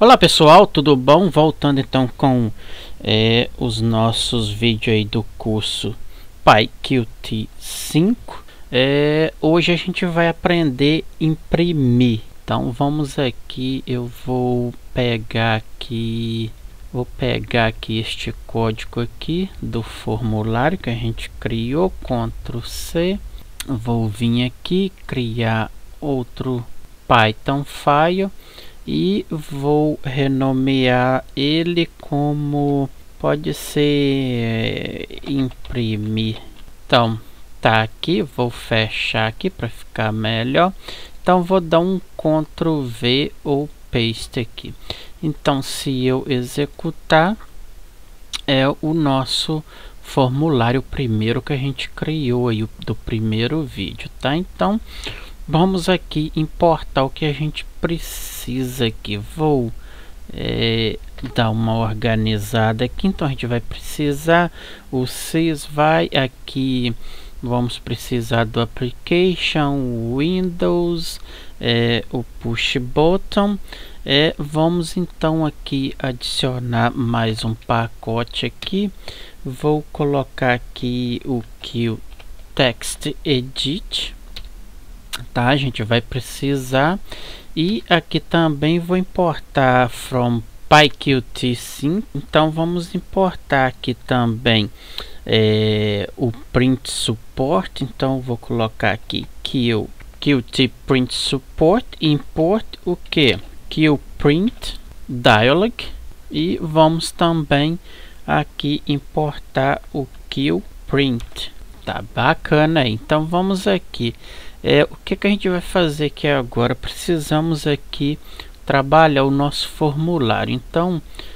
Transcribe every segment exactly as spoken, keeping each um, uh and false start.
Olá pessoal, tudo bom? Voltando então com é, os nossos vídeos aí do curso PyQt cinco. É, hoje a gente vai aprender a imprimir. Então vamos aqui, eu vou pegar aqui, vou pegar aqui este código aqui do formulário que a gente criou, control C. Vou vir aqui criar outro Python file e vou renomear ele como, pode ser é, imprimir. Então tá aqui, vou fechar aqui para ficar melhor. Então vou dar um control V ou paste aqui. Então se eu executar, é o nosso formulário primeiro que a gente criou aí do primeiro vídeo, tá? Então vamos aqui importar o que a gente precisa aqui. Vou é, dar uma organizada aqui. Então a gente vai precisar, o sys vai aqui, vamos precisar do application, Windows, é, o push button. É, vamos então aqui adicionar mais um pacote aqui. Vou colocar aqui o que text edit, tá? A gente vai precisar, e aqui também vou importar from PyQt cinco. Então vamos importar aqui também é, o print support. Então vou colocar aqui Qt print support, import o que Qprint dialog, e vamos também aqui importar o Qprint. Tá bacana aí. Então vamos aqui, é, o que que a gente vai fazer aqui agora? Precisamos aqui trabalhar o nosso formulário. Então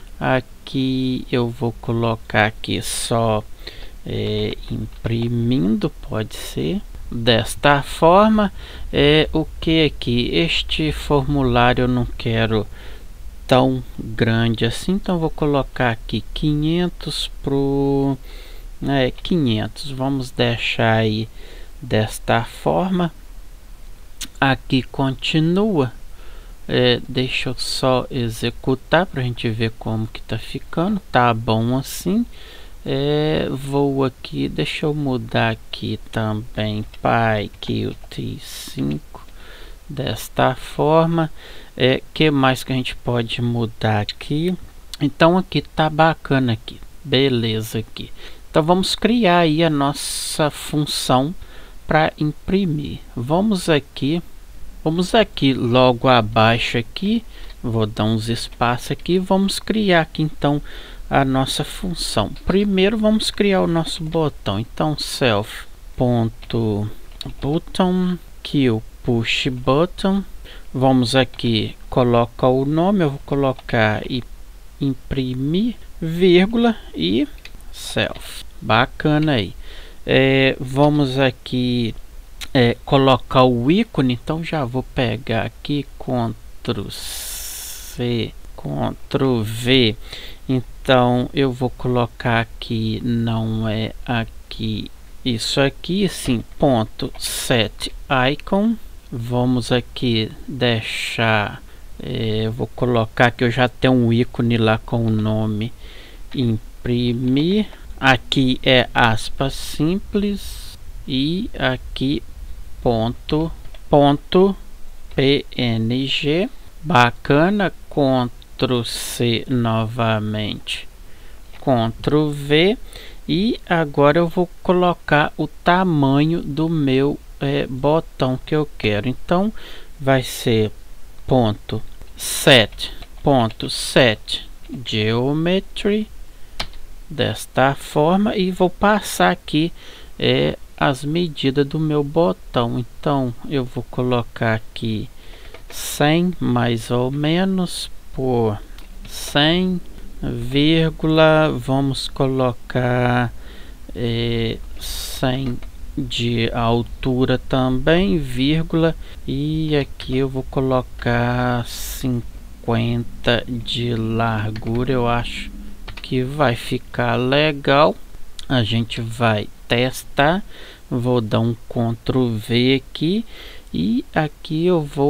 aqui eu vou colocar aqui só é, imprimindo, pode ser desta forma. É, o que aqui, este formulário eu não quero tão grande assim, então vou colocar aqui quinhentos pro é, quinhentos. Vamos deixar aí desta forma. Aqui continua, é, deixa eu só executar para a gente ver como que tá ficando. Tá bom assim. É, vou aqui, deixa eu mudar aqui também PyQt cinco desta forma. É, que mais que a gente pode mudar aqui? Então aqui tá bacana aqui, beleza aqui. Então vamos criar aí a nossa função para imprimir. Vamos aqui, vamos aqui logo abaixo aqui, vou dar uns espaços aqui, vamos criar aqui então a nossa função. Primeiro vamos criar o nosso botão. Então self.button que push button. Vamos aqui colocar o nome, eu vou colocar e imprimir, vírgula e self. Bacana aí. É, vamos aqui é, colocar o ícone. Então já vou pegar aqui, control C, control V. Então eu vou colocar aqui, não é aqui, isso aqui sim, ponto set icon. Vamos aqui deixar, é, vou colocar que eu já tenho um ícone lá com o nome imprimir. Aqui é aspas simples e aqui ponto ponto png. Bacana. Ctrl C novamente, Ctrl V, e agora eu vou colocar o tamanho do meu é, botão que eu quero. Então vai ser ponto set ponto set geometry desta forma, e vou passar aqui é, as medidas do meu botão. Então eu vou colocar aqui cem mais ou menos por cem, vírgula, vamos colocar é, cem de altura também, vírgula, e aqui eu vou colocar cinquenta de largura. Eu acho que vai ficar legal. A gente vai testar. Vou dar um control V aqui, e aqui eu vou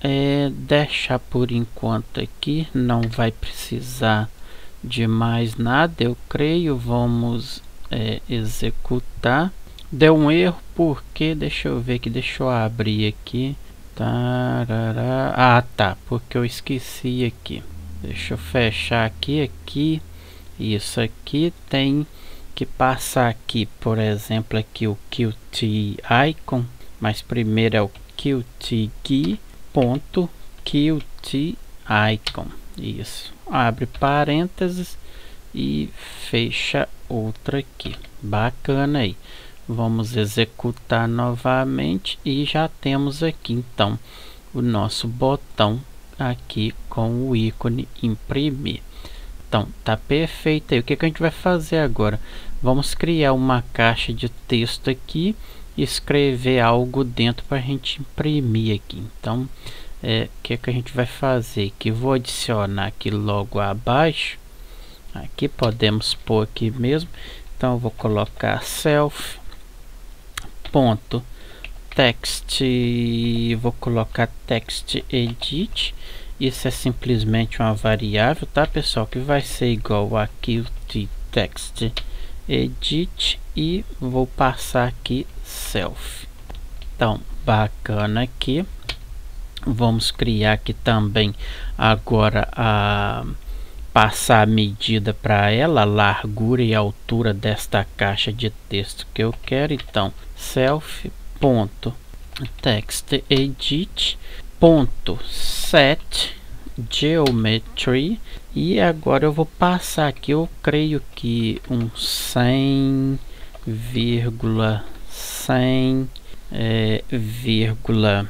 é, deixar por enquanto aqui, não vai precisar de mais nada, eu creio. Vamos é, executar. Deu um erro porque, deixa eu ver aqui, deixa eu abrir aqui. Tarará. Ah, tá, porque eu esqueci aqui. Deixa eu fechar aqui, aqui. Isso aqui tem que passar aqui, por exemplo, aqui o Qt icon, mas primeiro é o Qt ponto Qt icon. Isso, abre parênteses e fecha outra aqui. Bacana aí. Vamos executar novamente e já temos aqui então o nosso botão aqui com o ícone imprimir. Então tá perfeito aí. O que, que a gente vai fazer agora? Vamos criar uma caixa de texto aqui e escrever algo dentro para a gente imprimir aqui. Então é, o que, que a gente vai fazer? Que vou adicionar aqui logo abaixo. Aqui podemos pôr aqui mesmo. Então eu vou colocar self ponto text, vou colocar text edit. Isso é simplesmente uma variável, tá pessoal, que vai ser igual a Qt text edit e vou passar aqui self. Então bacana aqui. Vamos criar aqui também agora a passar a medida para ela, a largura e a altura desta caixa de texto que eu quero. Então self ponto text edit ponto set geometry, e agora eu vou passar aqui, eu creio que um cem vírgula cem é, vírgula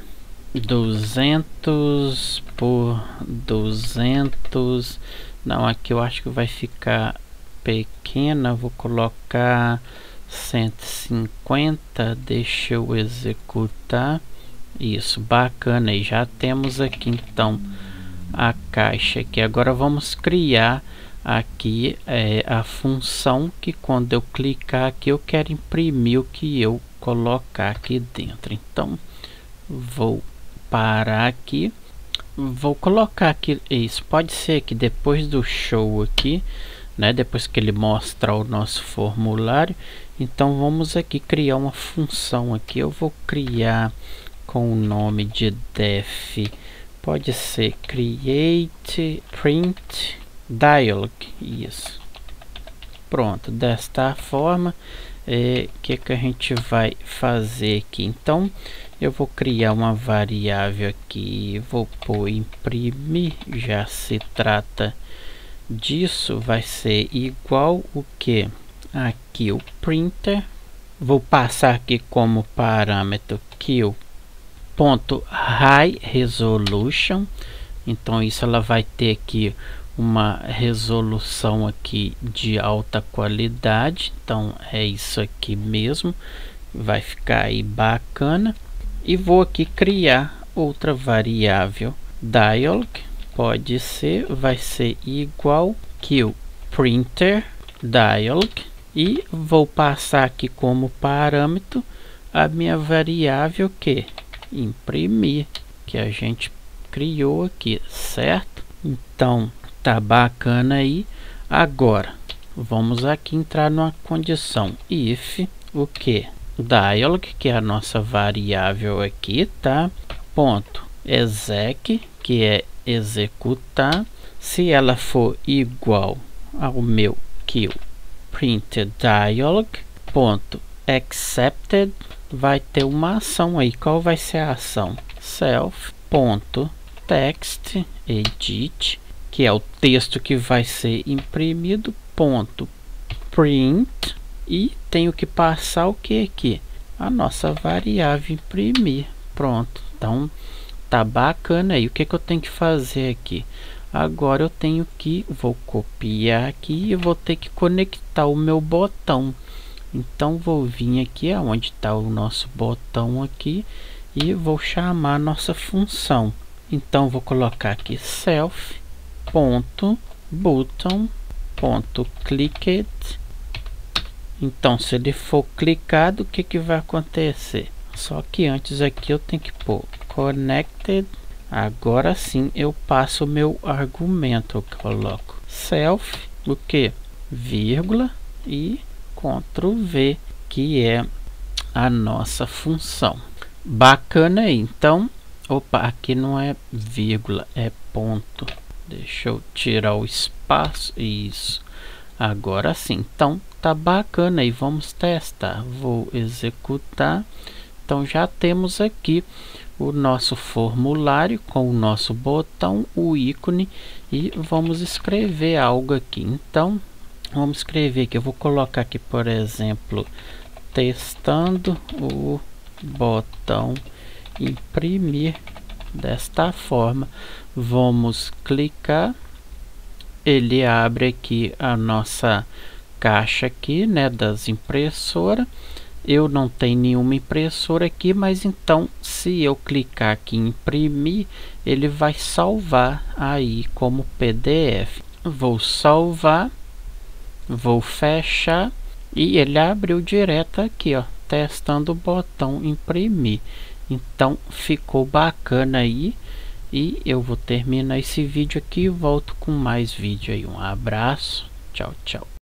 duzentos por duzentos. Não, aqui eu acho que vai ficar pequena, vou colocar cento e cinquenta. Deixa eu executar. Isso, bacana, e já temos aqui então a caixa aqui. Agora vamos criar aqui é, a função que quando eu clicar aqui eu quero imprimir o que eu colocar aqui dentro. Então vou parar aqui, vou colocar aqui isso. Pode ser que depois do show aqui, né, depois que ele mostrar o nosso formulário, então vamos aqui criar uma função aqui. Eu vou criar com o nome de def, pode ser create print dialog. Isso, pronto. Desta forma, é, que que a gente vai fazer aqui? Então eu vou criar uma variável aqui, vou pôr imprimir, já se trata disso, vai ser igual o que? Aqui o printer, vou passar aqui como parâmetro kill ponto high resolution. Então isso ela vai ter aqui uma resolução aqui de alta qualidade. Então é isso aqui mesmo, vai ficar aí bacana. E vou aqui criar outra variável dialog, pode ser, vai ser igual que o printer dialog, e vou passar aqui como parâmetro a minha variável que imprimir, que a gente criou aqui, certo? Então tá bacana aí. Agora vamos aqui entrar numa condição if o que dialog, que é a nossa variável aqui, tá? Ponto exec, que é executar. Se ela for igual ao meu kill printed dialog ponto accepted, vai ter uma ação aí. Qual vai ser a ação? Self ponto text edit, que é o texto que vai ser imprimido, ponto print, e tenho que passar o que aqui? A nossa variável imprimir. Pronto, então tá bacana aí. O que que eu tenho que fazer aqui? Agora eu tenho que, vou copiar aqui e vou ter que conectar o meu botão. Então vou vir aqui aonde está o nosso botão aqui e vou chamar a nossa função. Então vou colocar aqui self ponto button ponto clicked. Então se ele for clicado, o que que vai acontecer? Só que antes aqui eu tenho que pôr connected Agora sim eu passo o meu argumento, eu coloco self, o que? Vírgula e Ctrl V, que é a nossa função. Bacana aí. Então, opa, aqui não é vírgula, é ponto. Deixa eu tirar o espaço. Isso. Agora sim. Então, tá bacana aí. Vamos testar. Vou executar. Então, já temos aqui o nosso formulário com o nosso botão, o ícone, e vamos escrever algo aqui. Então, vamos escrever aqui. Eu vou colocar aqui, por exemplo, testando o botão imprimir desta forma. Vamos clicar, ele abre aqui a nossa caixa aqui, né, das impressoras. Eu não tenho nenhuma impressora aqui, mas então se eu clicar aqui em imprimir, ele vai salvar aí como P D F. Vou salvar, vou fechar e ele abriu direto aqui, ó, testando o botão imprimir. Então ficou bacana aí, e eu vou terminar esse vídeo aqui e volto com mais vídeo aí. Um abraço, tchau, tchau.